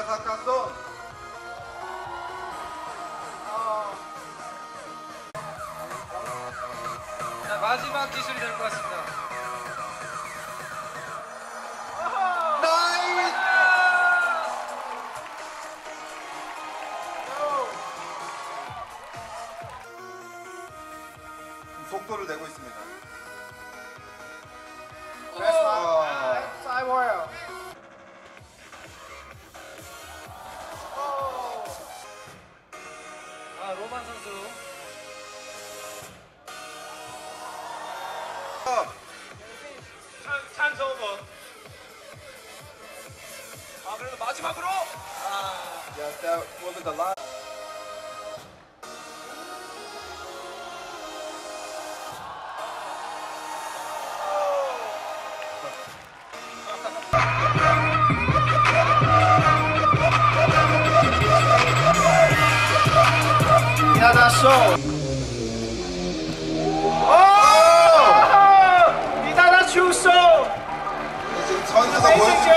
가까소. 자, 마지막 기술이 될 것 같습니다. 나이스. 속도를 내고 있습니다. 사이버요. 아, 로만 선수. 찬스 오버. 아, 그래도 마지막으로. Yes, that wasn't the last. 미나다쇼. 미나다 추소. 지금 선수가 보여준